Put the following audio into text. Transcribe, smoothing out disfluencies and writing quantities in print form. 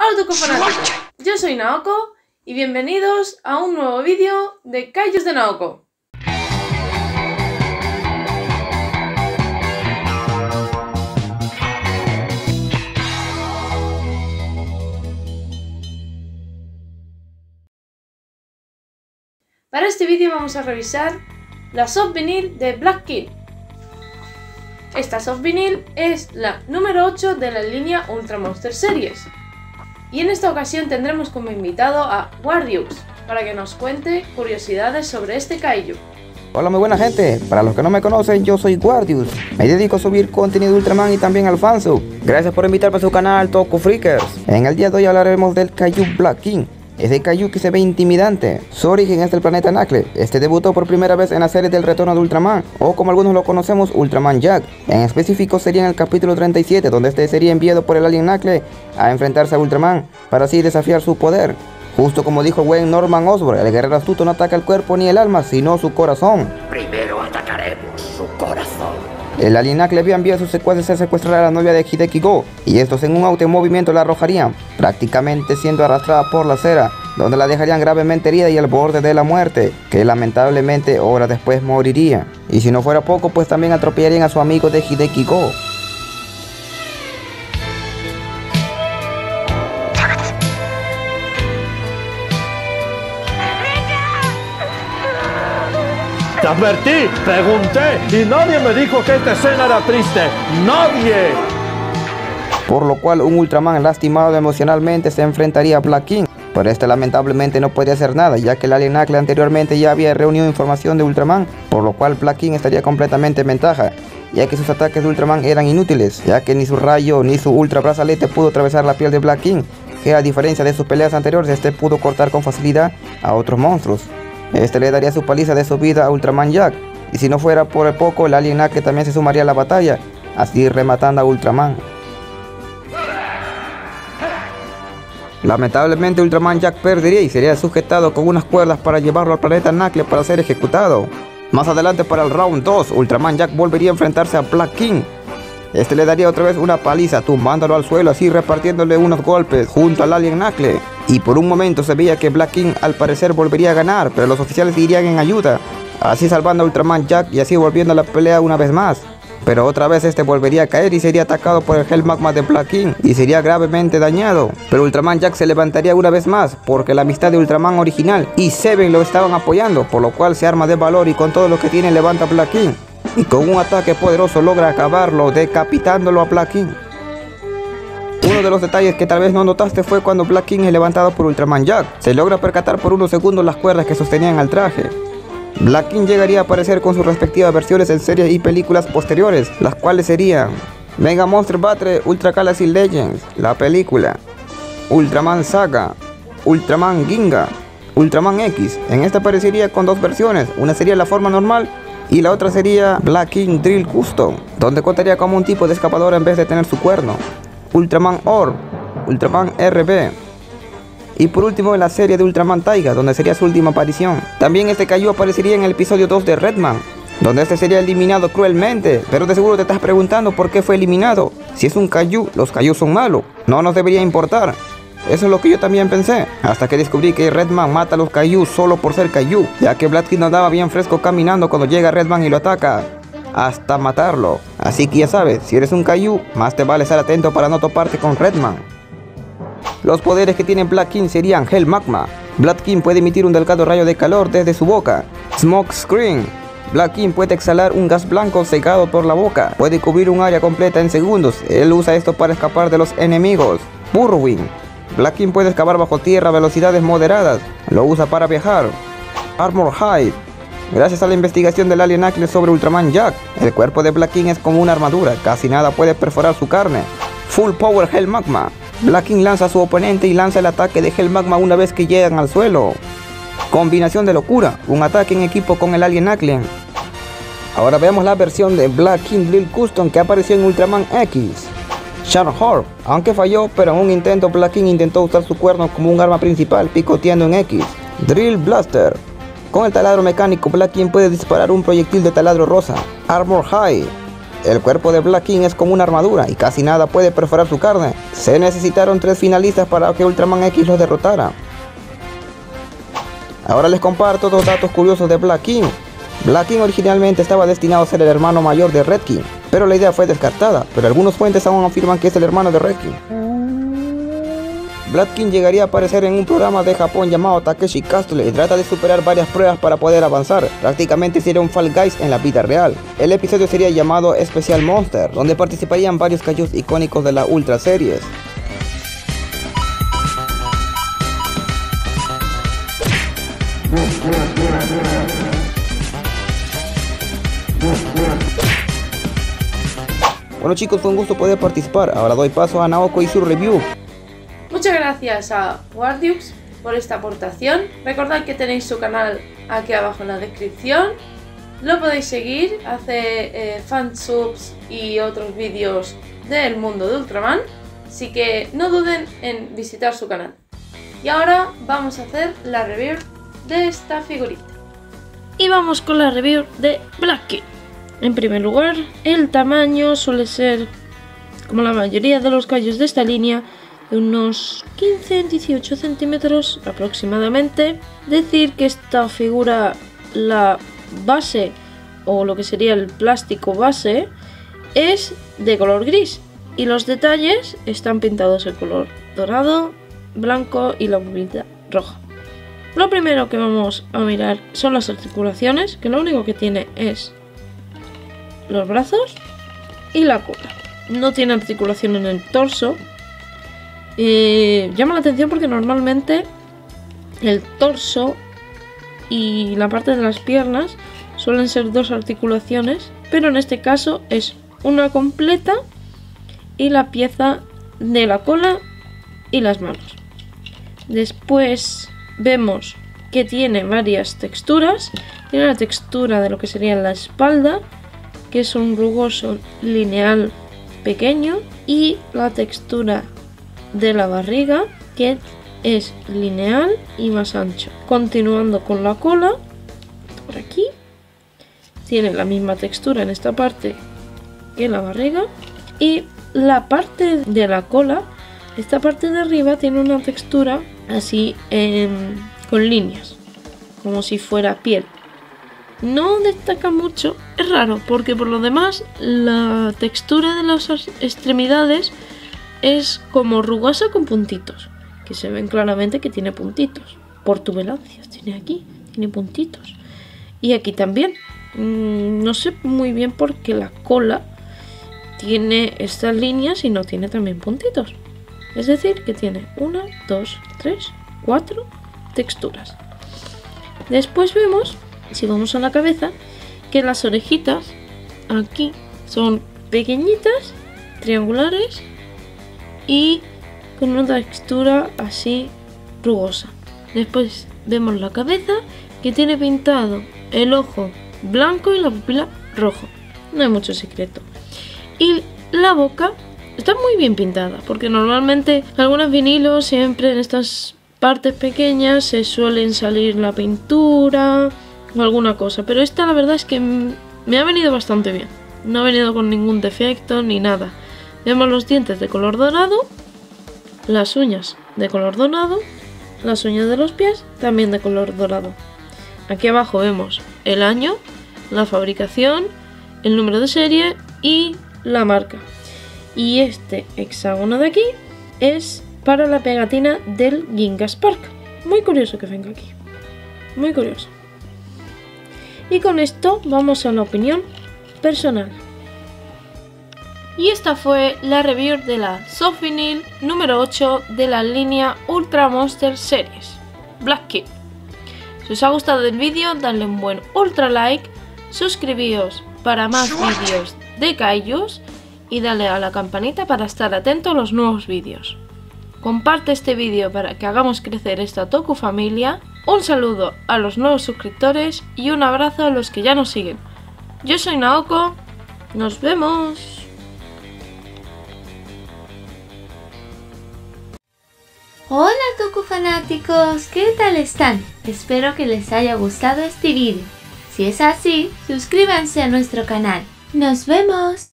Autocofanático, yo soy Naoko y bienvenidos a un nuevo vídeo de Kaijus de Naoko. Para este vídeo vamos a revisar la soft vinyl de Black King. Esta soft vinyl es la número 8 de la línea Ultra Monster Series. Y en esta ocasión tendremos como invitado a Guardius para que nos cuente curiosidades sobre este kaiju. Hola muy buena gente, para los que no me conocen yo soy Guardius. Me dedico a subir contenido de Ultraman y también al fansub. Gracias por invitarme a su canal Toku Freakers. En el día de hoy hablaremos del kaiju Black King. Ese kaiju que se ve intimidante. Su origen es del planeta Knuckle. Este debutó por primera vez en la serie del retorno de Ultraman, o como algunos lo conocemos, Ultraman Jack. En específico sería en el capítulo 37, donde este sería enviado por el alien Knuckle a enfrentarse a Ultraman, para así desafiar su poder. Justo como dijo el buen Norman Osborn, el guerrero astuto no ataca el cuerpo ni el alma, sino su corazón. Primero atacaremos su corazón. El alien Knuckle había enviado a sus secuaces a secuestrar a la novia de Hideki Go, y estos en un auto en movimiento la arrojarían, prácticamente siendo arrastrada por la acera, donde la dejarían gravemente herida y al borde de la muerte, que lamentablemente horas después moriría. Y si no fuera poco, pues también atropellarían a su amigo de Hideki Go. Te advertí, pregunté y nadie me dijo que esta escena era triste. ¡Nadie! Por lo cual un Ultraman lastimado emocionalmente se enfrentaría a Black King. Pero este lamentablemente no podía hacer nada, ya que el alien Knuckle anteriormente ya había reunido información de Ultraman, por lo cual Black King estaría completamente en ventaja, ya que sus ataques de Ultraman eran inútiles, ya que ni su rayo ni su ultra brazalete pudo atravesar la piel de Black King, que a diferencia de sus peleas anteriores, este pudo cortar con facilidad a otros monstruos. Este le daría su paliza de su vida a Ultraman Jack, y si no fuera por poco, el alien Knuckle también se sumaría a la batalla, así rematando a Ultraman. Lamentablemente Ultraman Jack perdería y sería sujetado con unas cuerdas para llevarlo al planeta Knuckle para ser ejecutado. Más adelante, para el round 2, Ultraman Jack volvería a enfrentarse a Black King. Este le daría otra vez una paliza, tumbándolo al suelo, así repartiéndole unos golpes junto al alien Knuckle. Y por un momento se veía que Black King al parecer volvería a ganar, pero los oficiales irían en ayuda, así salvando a Ultraman Jack y así volviendo a la pelea una vez más. Pero otra vez este volvería a caer y sería atacado por el Hell Magma de Black King y sería gravemente dañado. Pero Ultraman Jack se levantaría una vez más, porque la amistad de Ultraman original y Seven lo estaban apoyando, por lo cual se arma de valor y con todo lo que tiene levanta a Black King. Y con un ataque poderoso logra acabarlo, decapitándolo a Black King. Uno de los detalles que tal vez no notaste fue cuando Black King es levantado por Ultraman Jack. Se logra percatar por unos segundos las cuerdas que sostenían al traje. Black King llegaría a aparecer con sus respectivas versiones en series y películas posteriores, las cuales serían Mega Monster Battle Ultra Galaxy Legends, la película, Ultraman Saga, Ultraman Ginga, Ultraman X. En esta aparecería con dos versiones, una sería la forma normal y la otra sería Black King Drill Custom, donde contaría como un tipo de escapadora en vez de tener su cuerno, Ultraman Orb, Ultraman RB. Y por último en la serie de Ultraman Taiga, donde sería su última aparición. También este kaiju aparecería en el episodio 2 de Redman, donde este sería eliminado cruelmente. Pero de seguro te estás preguntando por qué fue eliminado. Si es un kaiju, los kaijus son malos, no nos debería importar. Eso es lo que yo también pensé, hasta que descubrí que Redman mata a los kaiju solo por ser kaiju, ya que Black King andaba bien fresco caminando cuando llega Redman y lo ataca, hasta matarlo. Así que ya sabes, si eres un kaiju, más te vale estar atento para no toparte con Redman. Los poderes que tiene Black King serían Hell Magma. Black King puede emitir un delgado rayo de calor desde su boca. Smoke Screen. Black King puede exhalar un gas blanco secado por la boca. Puede cubrir un área completa en segundos. Él usa esto para escapar de los enemigos. Burrowing. Black King puede excavar bajo tierra a velocidades moderadas. Lo usa para viajar. Armor Hide. Gracias a la investigación del alien Knuckle sobre Ultraman Jack, el cuerpo de Black King es como una armadura. Casi nada puede perforar su carne. Full Power Hell Magma. Black King lanza a su oponente y lanza el ataque de Hell Magma una vez que llegan al suelo. Combinación de locura, un ataque en equipo con el alien Knuckle. Ahora veamos la versión de Black King Drill Custom que apareció en Ultraman X. Sharp Orb, aunque falló, pero en un intento Black King intentó usar su cuerno como un arma principal picoteando en X. Drill Blaster. Con el taladro mecánico Black King puede disparar un proyectil de taladro rosa. Armor High. El cuerpo de Black King es como una armadura y casi nada puede perforar su carne. Se necesitaron 3 finalistas para que Ultraman X los derrotara. Ahora les comparto 2 datos curiosos de Black King. Black King originalmente estaba destinado a ser el hermano mayor de Red King, pero la idea fue descartada, pero algunos fuentes aún afirman que es el hermano de Red King. Black King llegaría a aparecer en un programa de Japón llamado Takeshi Castle y trata de superar varias pruebas para poder avanzar. Prácticamente sería un Fall Guys en la vida real. El episodio sería llamado Special Monster, donde participarían varios kaijus icónicos de la Ultra Series. Bueno chicos, fue un gusto poder participar. Ahora doy paso a Naoko y su review. Muchas gracias a Wardiux por esta aportación. Recordad que tenéis su canal aquí abajo en la descripción. Lo podéis seguir, hace fansubs y otros vídeos del mundo de Ultraman. Así que no duden en visitar su canal. Y ahora vamos a hacer la review de esta figurita. Y vamos con la review de Black King. En primer lugar, el tamaño suele ser, como la mayoría de los kaijus de esta línea, de unos 15-18 centímetros aproximadamente. Decir que esta figura, la base o lo que sería el plástico base, es de color gris y los detalles están pintados en color dorado, blanco y la pupila roja. Lo primero que vamos a mirar son las articulaciones, que lo único que tiene es los brazos y la cola. No tiene articulación en el torso. Llama la atención porque normalmente el torso y la parte de las piernas suelen ser 2 articulaciones, pero en este caso es una completa y la pieza de la cola y las manos. Después vemos que tiene varias texturas. Tiene la textura de lo que sería la espalda, que es un rugoso lineal pequeño, y la textura de la barriga, que es lineal y más ancho. Continuando con la cola, por aquí tiene la misma textura en esta parte que la barriga, y la parte de la cola, esta parte de arriba tiene una textura así con líneas, como si fuera piel. No destaca mucho, es raro, porque por lo demás la textura de las extremidades es como rugosa con puntitos, que se ven claramente que tiene puntitos, protuberancias tiene aquí, tiene puntitos, y aquí también. No sé muy bien por qué la cola tiene estas líneas y no tiene también puntitos. Es decir, que tiene 1, 2, 3, 4 texturas. Después vemos, si vamos a la cabeza, que las orejitas aquí son pequeñitas, triangulares y con una textura así rugosa. Después vemos la cabeza, que tiene pintado el ojo blanco y la pupila rojo. No hay mucho secreto. Y la boca está muy bien pintada, porque normalmente en algunos vinilos siempre en estas partes pequeñas se suelen salir la pintura o alguna cosa, pero esta la verdad es que me ha venido bastante bien. No ha venido con ningún defecto ni nada. Vemos los dientes de color dorado, las uñas de color dorado, las uñas de los pies también de color dorado. Aquí abajo vemos el año, la fabricación, el número de serie y la marca. Y este hexágono de aquí es para la pegatina del Ginga Spark. Muy curioso que venga aquí. Muy curioso. Y con esto vamos a la opinión personal. Y esta fue la review de la Soft Vinyl número 8 de la línea Ultra Monster Series, Black King. Si os ha gustado el vídeo, dadle un buen ultra like, suscribíos para más vídeos de kaijus y dale a la campanita para estar atento a los nuevos vídeos. Comparte este vídeo para que hagamos crecer esta Toku familia. Un saludo a los nuevos suscriptores y un abrazo a los que ya nos siguen. Yo soy Naoko, nos vemos. Hola Toku fanáticos, ¿qué tal están? Espero que les haya gustado este vídeo. Si es así, suscríbanse a nuestro canal. ¡Nos vemos!